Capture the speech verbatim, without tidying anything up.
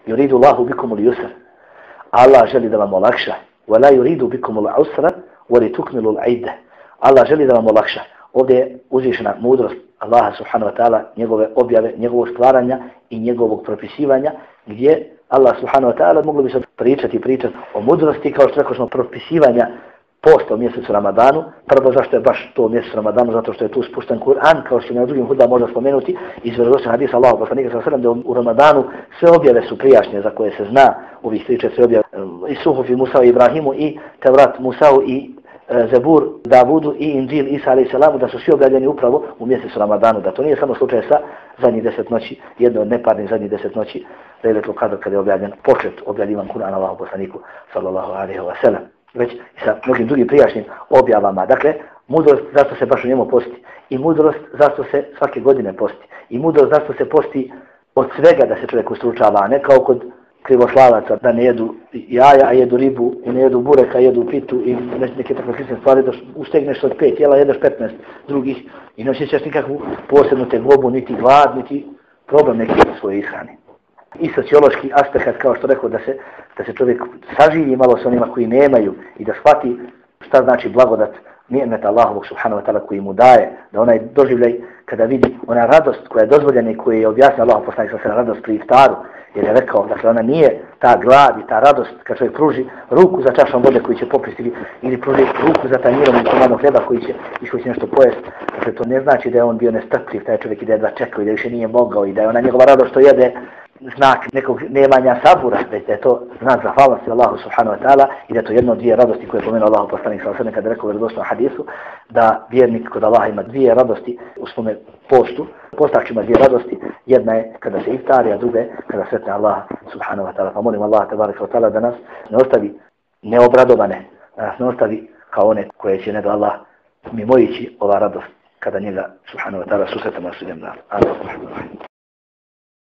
Yuridu Allahu bikumul yusr. Allah želi da vam olakša. Wala yuridu bikumul usra wa litukmilul iddah. Allah želi da vam olakša. Ovdje je uzvišena mudrost Allaha subhanahu wa ta'ala, njegove objave, njegovog stvaranja i njegovog propisivanja, gdje Allah subhanahu wa ta'ala moglo bi se pričati i pričati o mudrosti, kao što rekao smo, propisivanja posta u mjesecu Ramadanu. Prvo, zašto je baš to mjesec Ramadanu? Zato što je tu spušten Kur'an, kao što je na drugim hudbama možda spomenuti, iz vjerodostojnog hadisa Allahu poslanika sallallahu alejhi ve sellem, da u Ramadanu sve objave su prijašnje za koje se zna, ovih tri četiri objave, i Suhufi Musa i Ibrahimu, i Tevrat Musau, i Zabur Davudu, i Inđil Isa alejhi selam, da su svi objavljeni upravo u mjesecu Ramadanu, da to nije samo slučaj sa zadnjih deset noći, jedno od neparnih zadnjih deset noći, Lejletul Kadr, kada je objavljen počet objavljivan Kur'an Allahu poslaniku sallallahu alejhi ve sellem, već i sa mnogim drugim prijašnjim objavama. Dakle, mudrost zašto se baš u njemu posti, i mudrost zašto se svake godine posti, i mudrost zašto se posti od svega da se čovjek ustručava, a ne kao kod krivoslavaca da ne jedu jaja, a jedu ribu, i ne jedu burek, a jedu pitu i neke takve slične stvari, da ustegneš od pet jela, jedeš petnaest drugih i ne osjećaš nikakvu posebnu tegobu, niti glad, niti problem neki svoje ishrane. I sociološki aspekt, kao što rekao, da se, da se čovjek saživi malo s onima koji nemaju i da shvati šta znači blagodat ni'meta Allahovog subhanahu wa ta'ala koji mu daje, da onaj doživljaj kada vidi ona radost koja je dozvoljena i koja je objasnila Allahov poslanik sallallahu alejhi ve sellem, radost pri iftaru, jer je rekao, dakle ona nije ta glad i ta radost kad čovjek pruži ruku za čašom vode koji će popiti ili pruži ruku za tanjirom ili komadom hljeba koji će išći nešto pojest. Dakle, to ne znači da je on bio nestrpljiv, taj čovjek i da je da čekao i da više nije mogao i da je ona njegova radost što jede znak nekog nemanja sabura, već da je to znak zahvalnosti Allahu subhanahu wa ta'ala i da je to jedno od dvije radosti koje je pomenuo Allahu poslanik sallallahu alejhi ve sellem kada je rekao u vjerodostojnom hadisu da vjernik kod Allaha ima dvije radosti u svome postu. Postač ima dvije radosti, jedna je kada se iftari, a druga je kada sretne Allaha subhanahu wa ta'ala. Pa molim Allaha tebareke ve ta'ala da nas ne ostavi neobradovane, da nas ne ostavi kao one koje će nego Allah mimoići ova radost kada njega subhanahu wa ta'ala susretamo na sudnjem danu. Amin.